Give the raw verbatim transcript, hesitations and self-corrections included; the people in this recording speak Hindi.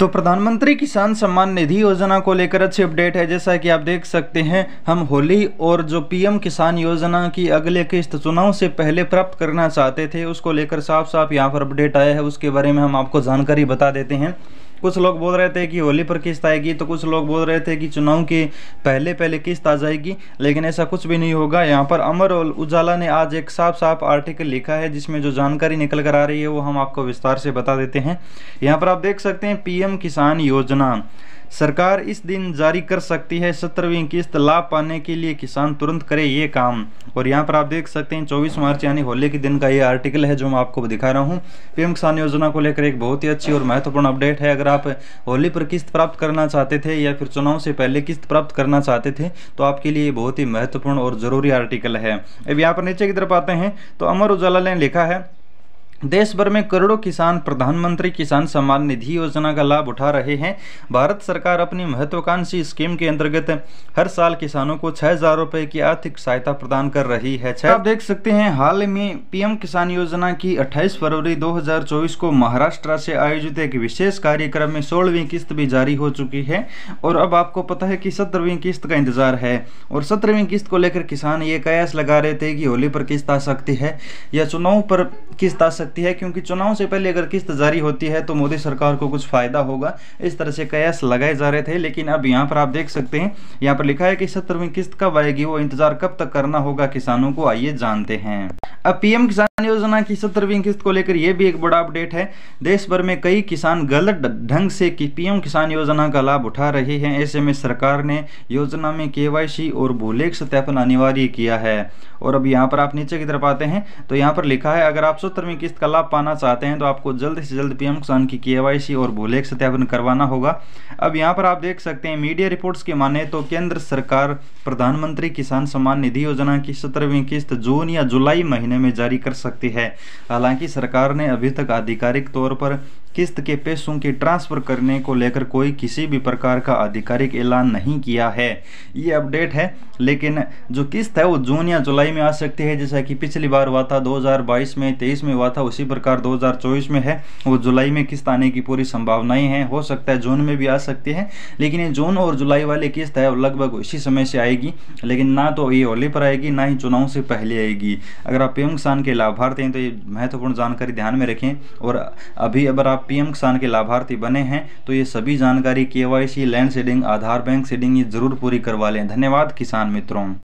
तो प्रधानमंत्री किसान सम्मान निधि योजना को लेकर अच्छी अपडेट है। जैसा कि आप देख सकते हैं, हम होली और जो पीएम किसान योजना की अगले किस्त चुनाव से पहले प्राप्त करना चाहते थे, उसको लेकर साफ साफ यहाँ पर अपडेट आया है। उसके बारे में हम आपको जानकारी बता देते हैं। कुछ लोग बोल रहे थे कि होली पर किस्त आएगी, तो कुछ लोग बोल रहे थे कि चुनाव के पहले पहले किस्त आ जाएगी, लेकिन ऐसा कुछ भी नहीं होगा। यहाँ पर अमर उजाला ने आज एक साफ साफ आर्टिकल लिखा है, जिसमें जो जानकारी निकल कर आ रही है वो हम आपको विस्तार से बता देते हैं। यहाँ पर आप देख सकते हैं, पीएम किसान योजना सरकार इस दिन जारी कर सकती है सत्रहवीं किस्त। लाभ पाने के लिए किसान तुरंत करे ये काम। और यहाँ पर आप देख सकते हैं चौबीस मार्च यानी होली के दिन का ये आर्टिकल है जो मैं आपको दिखा रहा हूँ। पीएम किसान योजना को लेकर एक बहुत ही अच्छी और महत्वपूर्ण अपडेट है। अगर आप होली पर किस्त प्राप्त करना चाहते थे या फिर चुनाव से पहले किस्त प्राप्त करना चाहते थे, तो आपके लिए बहुत ही महत्वपूर्ण और जरूरी आर्टिकल है। अब यहाँ पर नीचे की तरफ आते हैं तो अमर उजाला ने लिखा है, देश भर में करोड़ों किसान प्रधानमंत्री किसान सम्मान निधि योजना का लाभ उठा रहे हैं। भारत सरकार अपनी महत्वाकांक्षी स्कीम के अंतर्गत हर साल किसानों को छह हजार रुपए की आर्थिक सहायता प्रदान कर रही है। आप देख सकते हैं, हाल में पीएम किसान योजना की अट्ठाईस फरवरी दो हजार चौबीस को महाराष्ट्र से आयोजित एक विशेष कार्यक्रम में सोलहवीं किस्त भी जारी हो चुकी है। और अब आपको पता है कि सत्रहवीं किस्त का इंतजार है। और सत्रहवीं किस्त को लेकर किसान ये कयास लगा रहे थे कि होली पर किस्त आ सकती है या चुनाव पर किस्त आ सकती है, क्योंकि चुनाव से पहले अगर किस्त जारी होती है तो मोदी सरकार को कुछ फायदा होगा। इस तरह से कयास लगाए जा रहे थे। लेकिन अब यहाँ पर आप देख सकते हैं, यहाँ पर लिखा है कि सत्रहवीं किस्त कब आएगी, वो इंतजार कब तक करना होगा किसानों को, आइए जानते हैं। अब पीएम किसान योजना की सत्रहवीं किस्त को लेकर यह भी एक बड़ा अपडेट है। देश भर में कई किसान गलत ढंग से कि पीएम किसान योजना का लाभ उठा रहे हैं। ऐसे में सरकार ने योजना में केवाईसी और भूलेख सत्यापन अनिवार्य किया है। और अब यहाँ पर आप नीचे की तरफ आते हैं तो यहाँ पर लिखा है, अगर आप सत्रहवीं किस्त का लाभ पाना चाहते हैं तो आपको जल्द से जल्द पीएम किसान की केवाईसी और भूलेख सत्यापन करवाना होगा। अब यहाँ पर आप देख सकते हैं, मीडिया रिपोर्ट्स की माने तो केंद्र सरकार प्रधानमंत्री किसान सम्मान निधि योजना की सत्रहवीं किस्त जून या जुलाई महीने में जारी कर सकती है। हालांकि सरकार ने अभी तक आधिकारिक तौर पर किस्त के पैसों की ट्रांसफर करने को लेकर कोई किसी भी प्रकार का आधिकारिक ऐलान नहीं किया है। ये अपडेट है, लेकिन जो किस्त है वो जून या जुलाई में आ सकती है, जैसा कि पिछली बार हुआ था दो हज़ार बाईस में, तेईस में हुआ था, उसी प्रकार दो हज़ार चौबीस में है। वो जुलाई में किस्त आने की पूरी संभावनाएं हैं। हो सकता है जून में भी आ सकती है, लेकिन ये जून और जुलाई वाली किस्त है लगभग इसी समय से आएगी। लेकिन ना तो ये होली पर आएगी, ना ही चुनाव से पहले आएगी। अगर आप पीएम किसान के लाभार्थी हैं तो ये महत्वपूर्ण जानकारी ध्यान में रखें। और अभी अगर आप पीएम किसान के लाभार्थी बने हैं तो ये सभी जानकारी KYC, land seeding, Aadhaar bank seeding ये जरूर पूरी करवा लें। धन्यवाद किसान मित्रों।